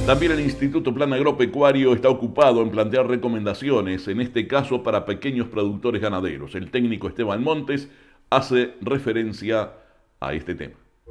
También el Instituto Plan Agropecuario está ocupado en plantear recomendaciones, en este caso para pequeños productores ganaderos. El técnico Esteban Montes hace referencia a este tema.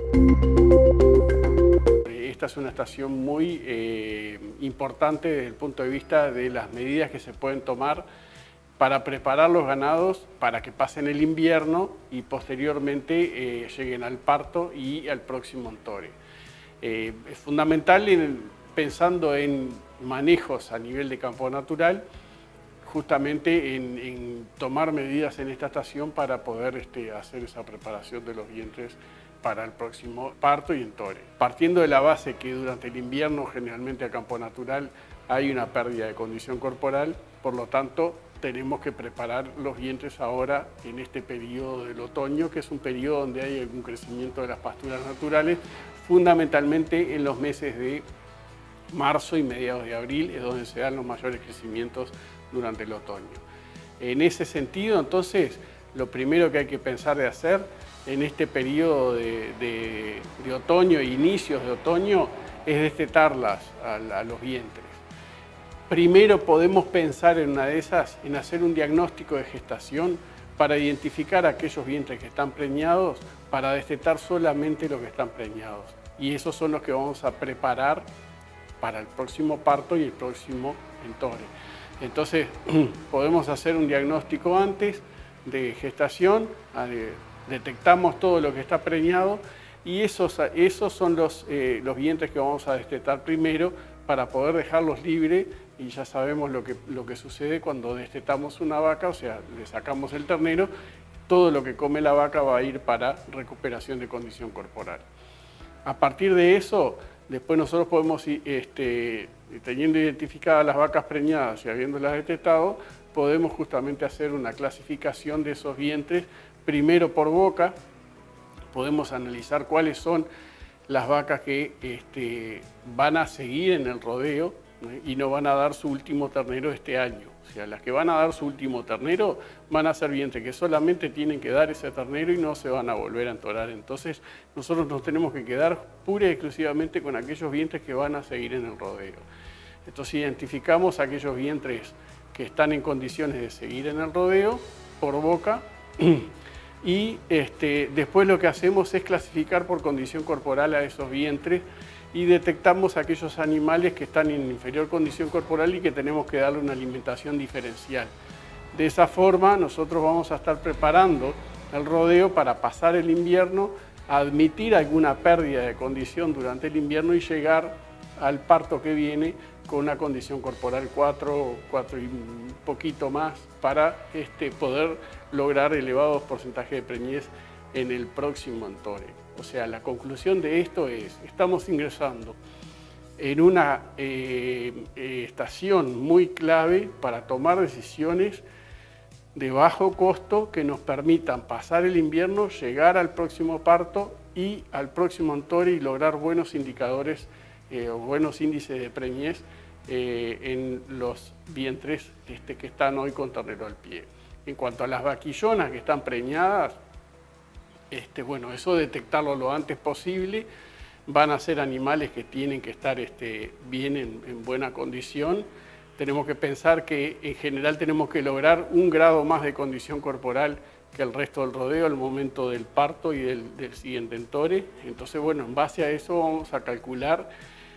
Esta es una estación muy importante desde el punto de vista de las medidas que se pueden tomar para preparar los ganados para que pasen el invierno y posteriormente lleguen al parto y al próximo entore. Es fundamental, pensando en manejos a nivel de campo natural, justamente en tomar medidas en esta estación para poder hacer esa preparación de los vientres para el próximo parto y entore. Partiendo de la base que durante el invierno generalmente a campo natural hay una pérdida de condición corporal, por lo tanto tenemos que preparar los vientres ahora en este periodo del otoño, que es un periodo donde hay algún crecimiento de las pasturas naturales, fundamentalmente en los meses de marzo y mediados de abril es donde se dan los mayores crecimientos durante el otoño. En ese sentido, entonces, lo primero que hay que pensar de hacer en este periodo de otoño e inicios de otoño es destetarlas a los vientres. Primero podemos pensar en una de esas, en hacer un diagnóstico de gestación para identificar aquellos vientres que están preñados, para destetar solamente los que están preñados. Y esos son los que vamos a preparar para el próximo parto y el próximo entore. Entonces, podemos hacer un diagnóstico antes de gestación, detectamos todo lo que está preñado y esos son los vientres que vamos a destetar primero para poder dejarlos libres, y ya sabemos lo que sucede cuando destetamos una vaca, o sea, le sacamos el ternero, todo lo que come la vaca va a ir para recuperación de condición corporal. A partir de eso, después nosotros podemos, teniendo identificadas las vacas preñadas y habiéndolas destetado, podemos justamente hacer una clasificación de esos vientres, primero por boca, podemos analizar cuáles son las vacas que van a seguir en el rodeo y no van a dar su último ternero este año. O sea, las que van a dar su último ternero van a ser vientres que solamente tienen que dar ese ternero y no se van a volver a entorar. Entonces, nosotros nos tenemos que quedar pura y exclusivamente con aquellos vientres que van a seguir en el rodeo. Entonces, identificamos aquellos vientres que están en condiciones de seguir en el rodeo por boca y después lo que hacemos es clasificar por condición corporal a esos vientres y detectamos aquellos animales que están en inferior condición corporal y que tenemos que darle una alimentación diferencial. De esa forma nosotros vamos a estar preparando el rodeo para pasar el invierno, admitir alguna pérdida de condición durante el invierno y llegar al parto que viene con una condición corporal 4 y un poquito más para poder lograr elevados porcentajes de preñez en el próximo entore. O sea, la conclusión de esto es, estamos ingresando en una estación muy clave para tomar decisiones de bajo costo que nos permitan pasar el invierno, llegar al próximo parto y al próximo entore y lograr buenos indicadores o buenos índices de preñez en los vientres que están hoy con ternero al pie. En cuanto a las vaquillonas que están preñadas, bueno, eso detectarlo lo antes posible. Van a ser animales que tienen que estar bien en buena condición. Tenemos que pensar que en general tenemos que lograr un grado más de condición corporal que el resto del rodeo al momento del parto y del siguiente entore. Entonces, bueno, en base a eso vamos a calcular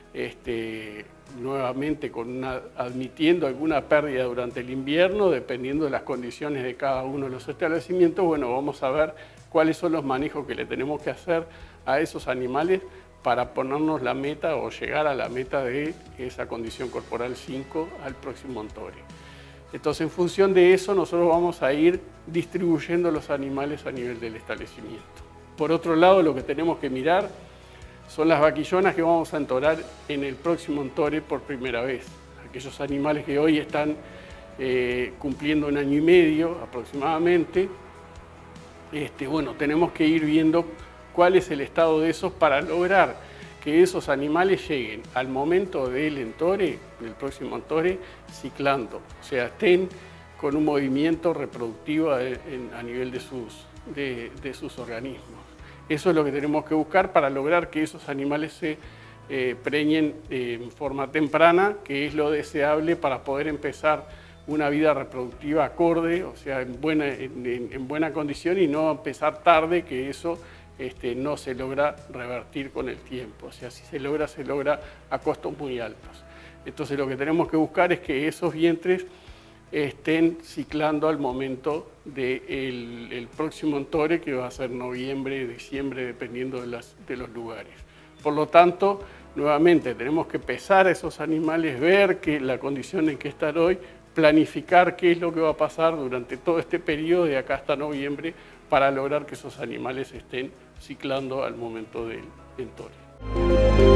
nuevamente admitiendo alguna pérdida durante el invierno, dependiendo de las condiciones de cada uno de los establecimientos. Bueno, vamos a ver cuáles son los manejos que le tenemos que hacer a esos animales para ponernos la meta o llegar a la meta de esa condición corporal 5 al próximo entore. Entonces, en función de eso, nosotros vamos a ir distribuyendo los animales a nivel del establecimiento. Por otro lado, lo que tenemos que mirar son las vaquillonas que vamos a entorar en el próximo entore por primera vez. Aquellos animales que hoy están cumpliendo 1 año y medio aproximadamente. Bueno, tenemos que ir viendo cuál es el estado de esos para lograr que esos animales lleguen al momento del entore, del próximo entore, ciclando. O sea, estén con un movimiento reproductivo a nivel de sus organismos. Eso es lo que tenemos que buscar para lograr que esos animales se preñen en forma temprana, que es lo deseable para poder empezar una vida reproductiva acorde, o sea, en buena condición, y no empezar tarde, que eso no se logra revertir con el tiempo. O sea, si se logra a costos muy altos. Entonces lo que tenemos que buscar es que esos vientres estén ciclando al momento del próximo entore, que va a ser noviembre, diciembre, dependiendo de los lugares. Por lo tanto, nuevamente tenemos que pesar a esos animales, ver la condición en que están hoy, planificar qué es lo que va a pasar durante todo este periodo de acá hasta noviembre para lograr que esos animales estén ciclando al momento del entore.